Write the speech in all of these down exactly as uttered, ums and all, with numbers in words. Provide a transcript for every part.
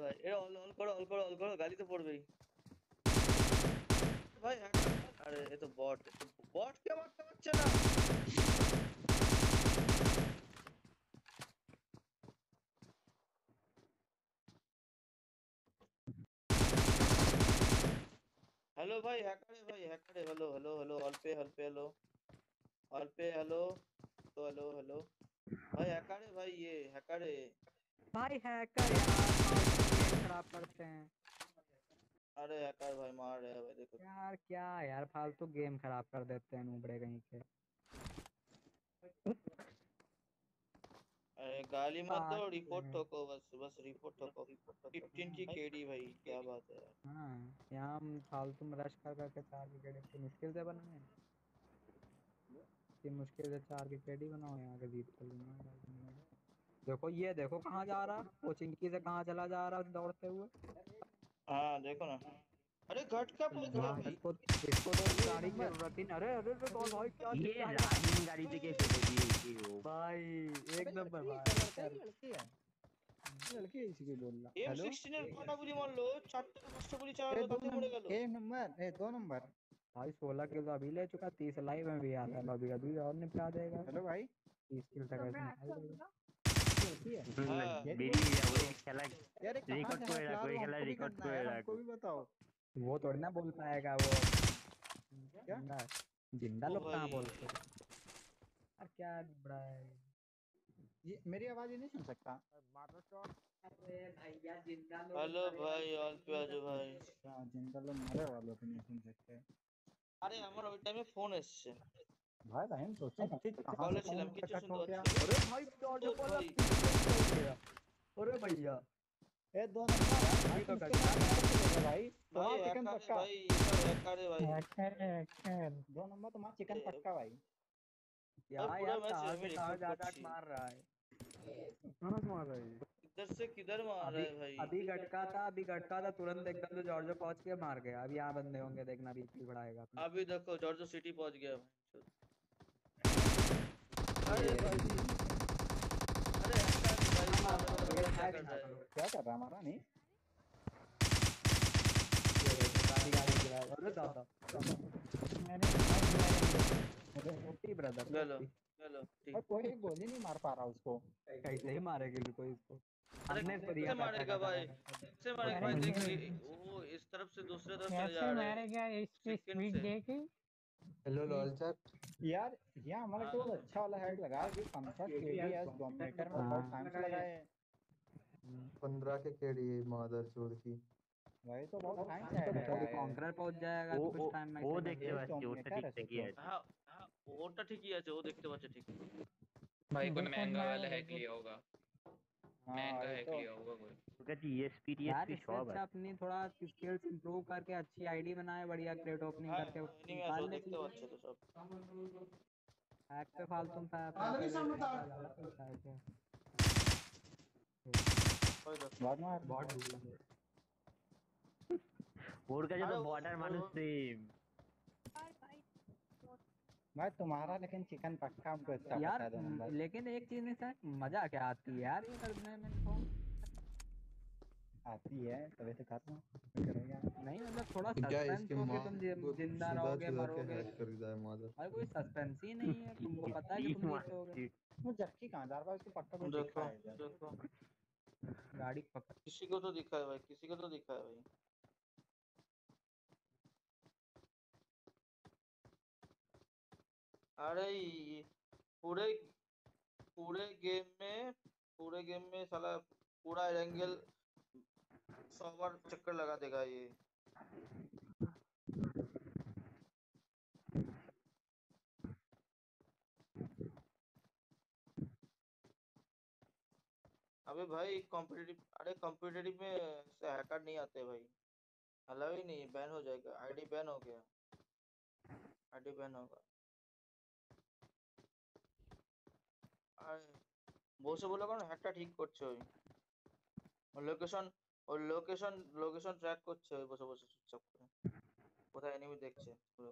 ভাই এরা অল অল করো অল করো অল করো গালি তো পড়বেই ভাই আরে এ তো বট বট কে মারতে পারছে না हेलो भाई हैकर है भाई हैकर है हेलो हेलो हेलो ऑल पे ऑल पे हेलो ऑल पे हेलो तो हेलो हेलो भाई हैकर है भाई ये हैकर है भाई हैकर यार गेम खराब करते हैं अरे हैकर भाई मार रहे हैं भाई देखो यार क्या यार फालतू गेम खराब कर देते हैं नूबड़े कहीं के अरे गाली मत दो पागल रिपोर्ट हैं। ठोको बस बस रिपोर्ट ठोको फिफ्टीन की केडी भाई क्या बात है यार हाँ यहाँ हम फालतू में रश कर करके चार विकेट इतनी मुश्किल से बनाए इतनी मुश्किल से चार विकेट ही बनाओ यहाँ के जीत कर लूंगा देखो ये देखो कहाँ जा रहा वो चिंकी से कहाँ चला जा रहा दौड़ते हुए हाँ देखो ना अरे घट क्या पहुंच गया हाँ भाई इसको इसको तो इस गाड़ी की जरूरत ही नहीं अरे अरे अरे भाई भाई क्या ये चिल्ला रहा रानी गाड़ी पे कैसे पहुंची है वो भाई एक नंबर भाई लड़की है लड़की है इसी को बोल रहा এম हेलो সিক্সটিন এর কটা গুলি মারলো চারটে পাঁচটা গুলি চালালো ए दो তাতে মরে গেল नंबर ए नंबर ए दो नंबर भाई सोलह किलो अभी ले चुका तीस लाइव में भी आता है अभी अभी और निपटा देगा हेलो भाई तीस किलो तक ऐसे निकाल देगा लड़की है बेरी वो एक खेला यार कहाँ रिकॉर्ड से को है एड़ा फिलहाल कोई वो खेला हमको भी रिकॉर्ड करना को है यार एड़ा हमको भी बताओ वो थोड़ी ना बोल पाएगा वो क्या जिंदा जिंदा ओ लोग कहाँ भाई बोलते हैं यार क्या बड़ा है ये मेरी आवाज ही नहीं सुन सकता अरे भैया जिंदा लोग हेलो मरे भाई वाले ऑल पे आजो भाई हाँ जिंदा लोग मरे वालों को नहीं सुन सकते আরে আমার ওই টাইমে ফোন এসছে भाई बहन सोचो ठीक कहाँ से কলে फोन ছিলাম কিছু कट শুনতে हो गया পাচ্ছি अरे भाई जॉर्ज ओ पॉल भाई गया अरे भैया ए दो नंबर अभी भाई तो तुम कर इसके साथ कैसे चलेगा भाई भाई तुम्हारा चिकन हैकर है पक्का भाई ये सब हैकर है भाई हैकर हैकर दो नंबर तुम्हारा चिकन ए, पक्का भाई भाई यार पूरा यार मैच कहाँ আমি से कहाँ রেকর্ড जा जा করছি मार रहा है कहाँ से मार रहा है किधर से किधर मार रहा अभी है भाई अभी गटका था अभी गटका था तुरंत एकदम से जॉर्जो पहुंच के मार गया अब यहाँ बंदे होंगे देखना बीपी बढ़ाएगा अपना अभी देखो जॉर्जो सिटी पहुंच गया भाई ये अरे भाई अरे हैकर भाई ये क्या फाइट कर ना रहा करो है क्या कर रहा हमारा नहीं ये देखो गाड़ी गाड़ी गिरा अरे दादा छोटी ब्रदर चलो छोटी चलो और ठीक कोई गोली नहीं मार पा रहा उसको कैसे ही मारेगी कोई इसको अरे हमने इसको दिया कैसे था मारेगा टका भाई टका कैसे मारेगा भाई देख ली वो इस तरफ से दूसरे तरफ चले जा कैसे रहे हैं मारेगा इसकी सेकंड स्पीड से देखी हेलो लॉल चैट यार यहाँ हमारे को हाँ अच्छा वाला हेड लगा है पंद्रह केडीएस डोमिनेटर में बहुत टाइम से लगा है पंद्रह के केड़ी मादर चोद की वही तो बहुत टाइम से हेड लगा अभी है कॉन्करर पहुंच जाएगा वो तो कुछ वो टाइम में वो ऐसे देखते ये पाচ্ছি ওটা डोमिनेटर है দেখতে কি सोचो আছে हाँ हाँ ওটা ঠিকই আছে ও দেখতে পাচ্ছে ঠিক भाई कोई देखो महंगा वाला मार हैक लिया होगा हाँ महंगा वही हैक तो लिया होगा कोई ওটা टीएसपी यार टीएसपी इससे সব अच्छा আছে अपनी थोड़ा स्किल्स इंप्रूव करके अच्छी आईडी बनाए बढ़िया क्रेट ओपनिंग हाँ करके एनिमी আছে ও निकाल ले দেখতে चीजें পাচ্ছে তো সব हैक पे फालतू में पै- पैसे वेस्ट करना ज्यादा पैसा है क्या ওই দেখো बहुत मार बहुत ढूंढ ওর কাছে আরে তো ও- বর্ডার ও- মানুষ ও- সেম भाई तुम्हारा लेकिन चिकन पक्का हमको इतना यार पता है दो म, नंबर लेकिन एक चीज में सर मजा क्या आती है यार ये करने में तो आती है तभी तो कर रहा हूँ क्या करेगा नहीं मतलब थोड़ा तो क्या सस्पेंस इसके हो कि माँ तुम को जि- जिंदा सुधा रहोगे चुधा के मरोगे हैक कर दिया है मादर भाई कोई सस्पेंस ही नहीं है तुमको पता है कि तुम जीतोगे वो जर्की कहाँ जा रहा है उसको पक्का कोई दिखा देखो है इधर देखो गाड़ी पकड़ किसी को तो दिखा है भाई किसी को तो दिखा है भाई अरे ये पूरे पूरे गेम में पूरे गेम में साला पूरा एंगल सौ बार चक्कर लगा देगा ये अबे भाई कॉम्पिटिटिव अरे कॉम्पिटिटिव में से हैकर नहीं आते भाई अलाउ ही नहीं बैन हो जाएगा आईडी बैन हो गया आईडी बैन होगा अरे বসে বলে কারণ হ্যাকটা ঠিক করছে ওই লোকেশন ওই লোকেশন লোকেশন ট্র্যাক করছে ওই বসে বসে চুপচাপ করে কোথায় এনিমি দেখছে পুরো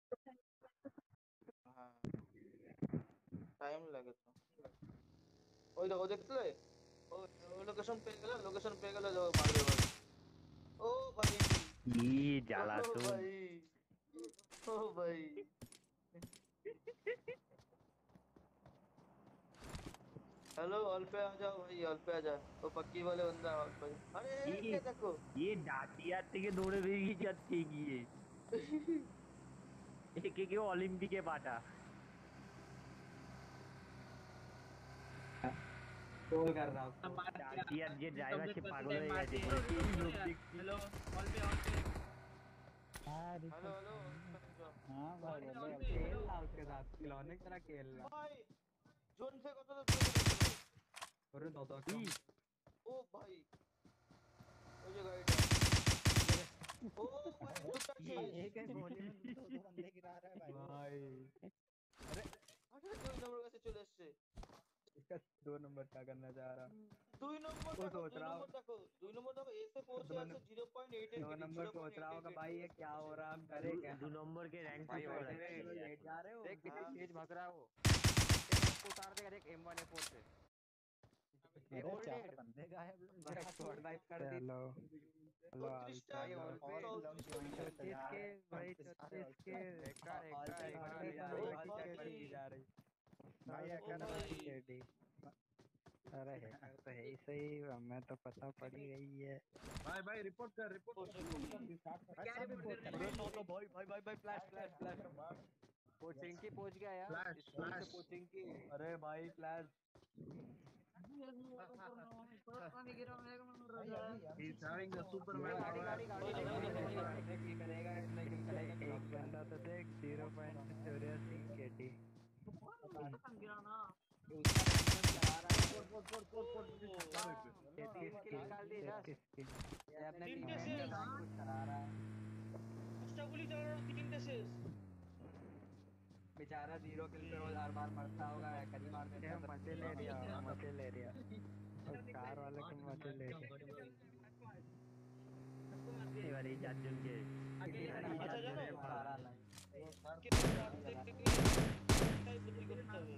হ্যাঁ টাইম লাগে তো ওই দেখো দেখলে ওই লোকেশন পেয়ে গেলে লোকেশন পেয়ে গেলে মারবে ये जाला ओ तो भाई, ओ भाई। हेलो, हॉल पे आ जाओ भाई, हॉल पे आ जा। वो पक्की वाले बंदा हॉल पे। अरे ये ये देखो। ये डाटिया থেকে দৌড়ে বেরিয়ে যাচ্ছে গিয়ে একে কেউ অলিম্পিকে পাঠা कॉल कर रहा हूँ। ডাটিয়ার যে ড্রাইভার সে পাগল হয়ে গেছে বলছে এই লোক দেখছি हेलो हॉल पे, हॉल पे। हाँ हेलो रिपोर्ट हेलो हॉल पे आ जाओ। हाँ भाई बोलो खेल रहा उसके साथ खिलौने की तरह खेल रहा। भाई जोन से कत দূর চলে अरे दो दो ই, ও ভাই, ওই যে গাড়িটা। ও ভাই দুটা भाई শেষ। एक एक गोली में दो दो बंदे गिरा रहा है भाई भाई আরে দুই নম্বর কাছে চলে এসেছে। इसका दो नंबर क्या करना चाह रहा। দুই নম্বর वो দেখো, सोच দুই रहा নম্বর देखो, দুই নম্বর দেখো এসে পৌঁছে दो আছে न- জিরো পয়েंट एट दो नंबर सोच रहा होगा भाई ये क्या हो रहा, हम करे দু क्या। দু নম্বরকে র্যাঙ্ক भाई পুশ और করা बैठे हुए लेट जा रहे हो। देख कितनी हाँ। तेज भाग रहा है वो एक को उतार देगा देख एम वन ए फोर से एक अरे और चार डेड बंदे गायब लोग मेरा स्क्वाड वाइप कर दी। हेलो हेलो चौंतीस टा भाई हॉल पे चौंतीस टा छत्तीस के भाई छत्तीस के एका एका एका भाई ओ भाई। जा रही। भाई ओ अगर भाई। केडी अरे हैकर तो है ही सही मैं तो पता पड़ ही गई है भाई भाई रिपोर्ट कर रिपोर्ट कर रिपोर्ट कर क्या रिपोर्ट कर अरे नो नो भाई भाई भाई भाई फ्लैश फ्लैश फ्लैश। कोचिंग की पहुंच गया यार फ्लैश स्कूल से फ्लैश कोचिंग की अरे भाई फ्लैश। He's having a ये superman गाड़ी power. गाड़ी गाड़ी इसने गाड़ी की करेगा, इसने किल करेगा। एक बंदा तो देख जीरो पॉइंट चौरासी केडी तीन किल निकाल दी जस्ट तैतीस किल ये अपने तीन टीममेट टेसेस। के साथ कुछ करा रहा है। পাঁচটা গুলি চালানো, তিনটে শেষ। बेचारा जीरो किल पे रोज हर बार मरता होगा, हैकर ही मार देता ये है। मजे ले रिया मजे ले रिया और कार वाले को मजे ले रिया এবার এই চারজনকে আচ্ছা জানো मारा रहा है। কে মারতে গেলে তাই বুদ্ধি করতে হবে।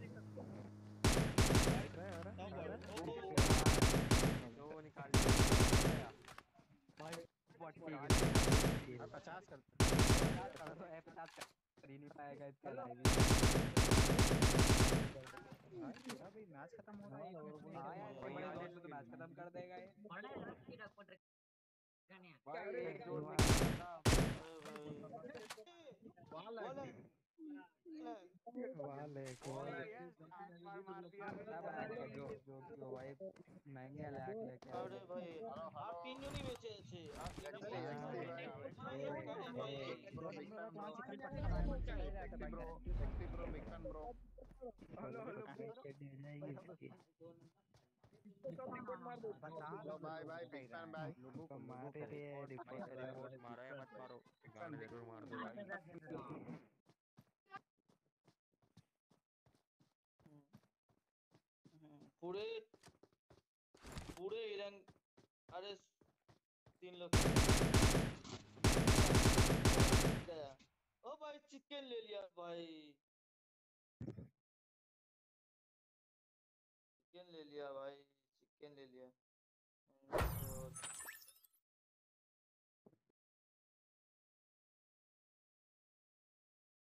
अरे अरे তাও अरे পারো। ও, ও, ও। दो निकाल दिया भाई फोर्टी किल पचास कर पचास कर दो, ए पचास कर ही नहीं पाएगा इसका लाइव। भाई मेरा भी मैच खत्म हो रहा है एक मिनट में हाँ यार वही बड़े यार। जोर से तो मैच खत्म कर देगा ये। भाई एक जोन में अरे भाई। वाला बोले। वाले और वाले ये आठ बार मार दिया क्या बनाएगा जो जो जो भाई महंगे लैक लेके आ আরে ভাই, আর তিনজনই বেঁচে আছে, আর তিনজনই বেঁচে আছে। दो नंबर और वहाँ चिकन पट्टा लाइन में चला ही जाता भाई हेलो हेलो केडी हो जाएगी इसकी बता भाई भाई बिग फैन भाई लोगों को मारे रे रिपोर्ट रिपोर्ट मारो या मत मारो गाना जरूर मार दो भाई पूरे पूरे रंग। अरे तीन लोग गया। ओ भाई चिकन ले लिया भाई, चिकन ले लिया भाई, चिकन ले लिया।